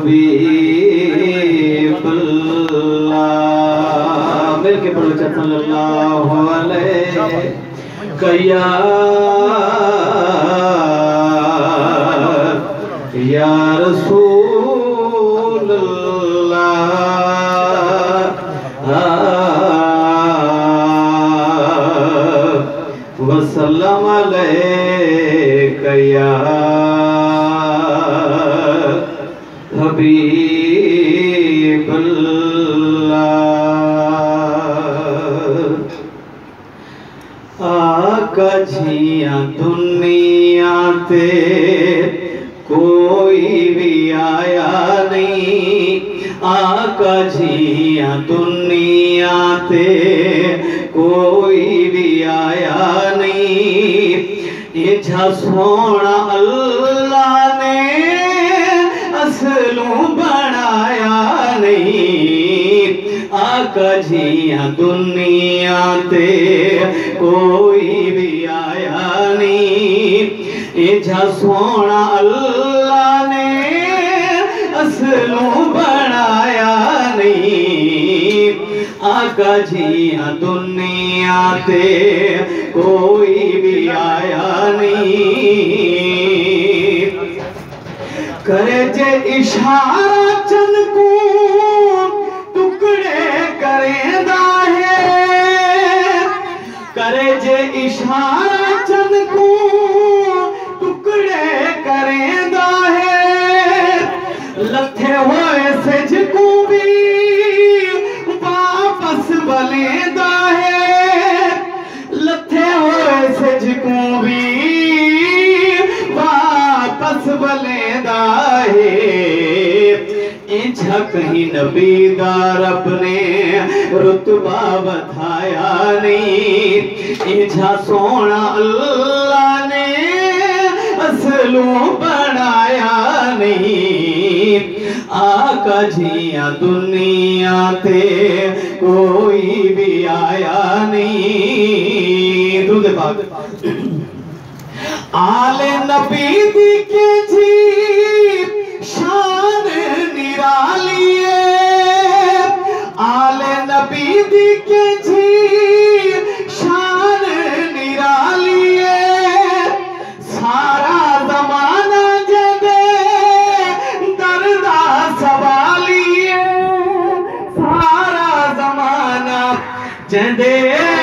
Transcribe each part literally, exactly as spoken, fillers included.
हबीबुल्लाह। मिलके पढ़ो सल्लल्लाहु अलैहि कया या रसूलल्लाह वसल्लम अलैका या हबीबुल्लाह। आका जिया दुनिया ते कोई भी आया नहीं, आका जिया दुनिया ते कोई भी आया नहीं। इच्छा सोना अल्लाह ने असलू बनाया नहीं, आका जिया दुनिया ते कोई भी आया नहीं। इच्छा सोना अल्लाह ने असलू बनाया नहीं, आका जिया दुनिया ते कोई भी आया नहीं। करे जे इशारा चंद को टुकड़े करेंदा है, करे जे इशारा चंद को टुकड़े करेंदा है। लथे हुए सज को भी वापस बलेंदा है, लथे हुए सज को भी वापस बलेंदा है। इच्छा कहीं नबी दा रब ने रुतबा बताया नहीं, इच्छा सोना अल्लाह ने असलू बनाया नहीं। आका जिया दुनिया ते कोई भी आया नहीं। दूध पाक आले नबी दी के जी शान निराली है, आले नबी दी के जी शान निराली है। सारा जमाना जदे दर्दा सवाली है, सारा जमाना जदे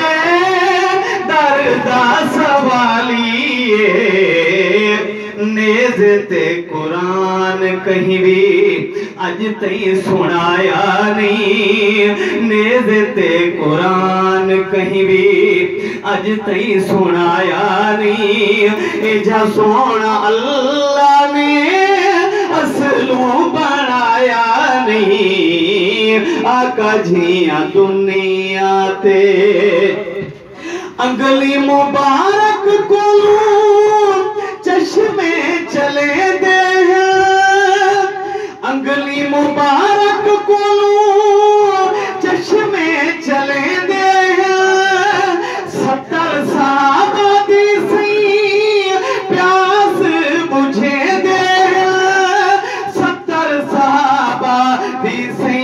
दर्दा सवाली है। नेज़ ते कुरान कहीं भी अज तई सुनाया नहीं, नेज़ ते कुरान कहीं भी अज तई सुनाया नहीं। इजा सोना अल्लाह ने असलू बनाया नहीं, आका जिया दुनिया ते अंगली मुबारक को चश्मे चले दे हैं, अंगली मुबारक को चश्मे चले दे हैं। सत्तर साहबा दी सी प्यास बुझे दे हैं, सत्तर साहबा दी सी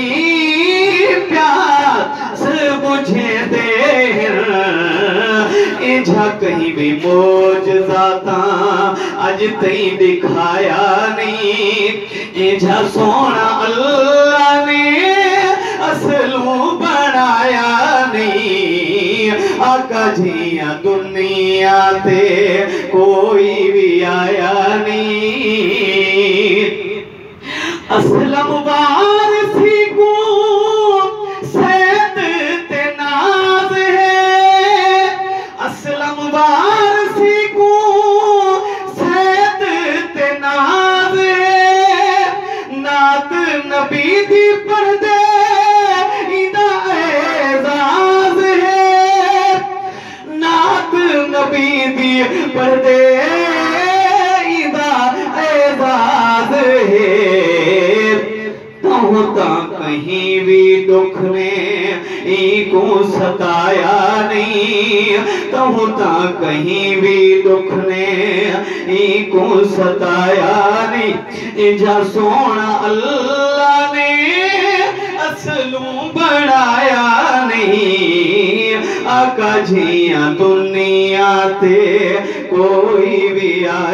प्यास बुझे दे हैं। इजा कहीं भी मौजज़ाता अज तई दिखाया नहीं, इजा सोना अल्लाह ने असलू बनाया नहीं। आका जिया दुनिया ते कोई भी आया नहीं। असलम वारसी को सैद ते नाज है, असलम वारसी को सैद ते नाज है। नात नबी दी पढ़दे इदा एजाज है, नात नबी दी पढ़दे इदा एजाज है। होता कहीं भी दुख ने को सताया नहीं, तो होता कहीं भी दुख ने को सताया नहीं। इजा सोना अल्लाह ने असलू बढ़ाया नहीं। आका जिया दुनिया ते कोई भी